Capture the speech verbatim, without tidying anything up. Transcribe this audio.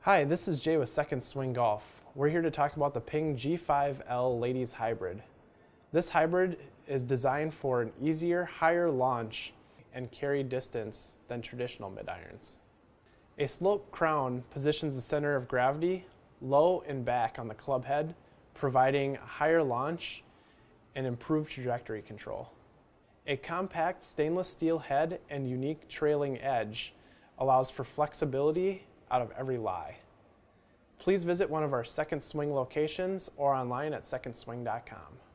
Hi, this is Jay with Second Swing Golf. We're here to talk about the PING G five L Ladies Hybrid. This hybrid is designed for an easier, higher launch and carry distance than traditional mid-irons. A slope crown positions the center of gravity low and back on the club head, providing a higher launch and improved trajectory control. A compact stainless steel head and unique trailing edge allows for flexibility out of every lie. Please visit one of our Second Swing locations or online at second swing dot com.